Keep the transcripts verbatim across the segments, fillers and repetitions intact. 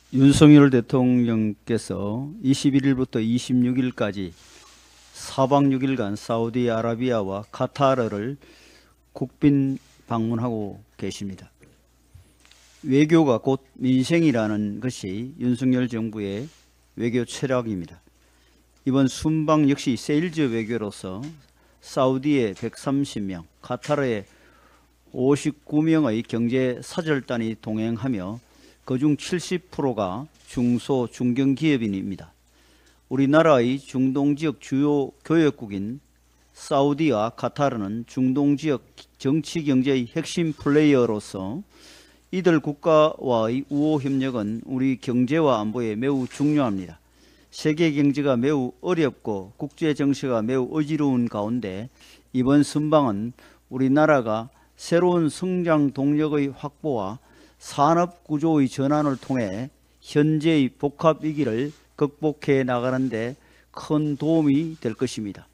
윤석열 대통령께서 이십일 일부터 이십육 일까지 사박 육 일간 사우디아라비아와 카타르를 국빈 방문하고 계십니다. 외교가 곧 민생이라는 것이 윤석열 정부의 외교 철학입니다. 이번 순방 역시 세일즈 외교로서 사우디의 백삼십 명, 카타르의 오십구 명의 경제 사절단이 동행하며 그중 칠십 퍼센트가 중소 중견기업인입니다. 우리나라의 중동지역 주요 교역국인 사우디와 카타르는 중동지역 정치경제의 핵심 플레이어로서 이들 국가와의 우호협력은 우리 경제와 안보에 매우 중요합니다. 세계 경제가 매우 어렵고 국제정세가 매우 어지러운 가운데 이번 순방은 우리나라가 새로운 성장 동력의 확보와 산업구조의 전환을 통해 현재의 복합위기를 극복해 나가는 데 큰 도움이 될 것입니다.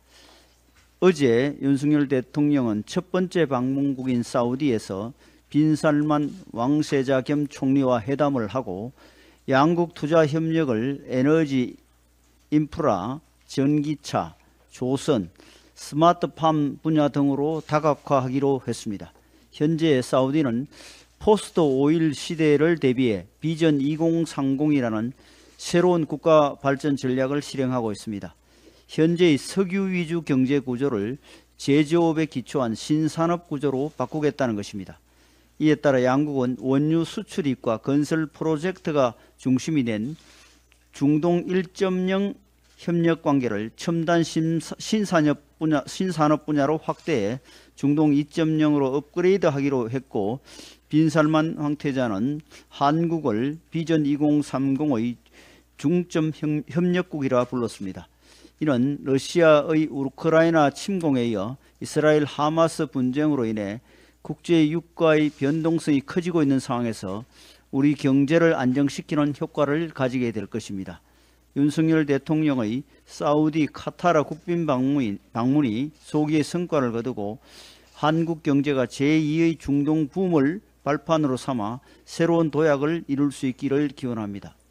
어제 윤석열 대통령은 첫 번째 방문국인 사우디에서 빈살만 왕세자 겸 총리와 회담을 하고 양국 투자 협력을 에너지, 인프라, 전기차, 조선, 스마트팜 분야 등으로 다각화하기로 했습니다. 현재 사우디는 포스트 오일 시대를 대비해 비전 이공삼공이라는 새로운 국가 발전 전략을 실행하고 있습니다. 현재의 석유 위주 경제 구조를 제조업에 기초한 신산업 구조로 바꾸겠다는 것입니다. 이에 따라 양국은 원유 수출입과 건설 프로젝트가 중심이 된 중동 일 점 영 협력 관계를 첨단 신산업 분야, 신산업 분야로 확대해 중동 이 점 영으로 업그레이드하기로 했고, 빈살만 황태자는 한국을 비전 이공삼공의 중점 협력국이라 불렀습니다. 이는 러시아의 우크라이나 침공에 이어 이스라엘 하마스 분쟁으로 인해 국제 유가의 변동성이 커지고 있는 상황에서 우리 경제를 안정시키는 효과를 가지게 될 것입니다. 윤석열 대통령의 사우디 카타르 국빈 방문이, 방문이 소기의 성과를 거두고 한국 경제가 제이의 중동 붐을 발판으로 삼아 새로운 도약을 이룰 수 있기를 기원합니다.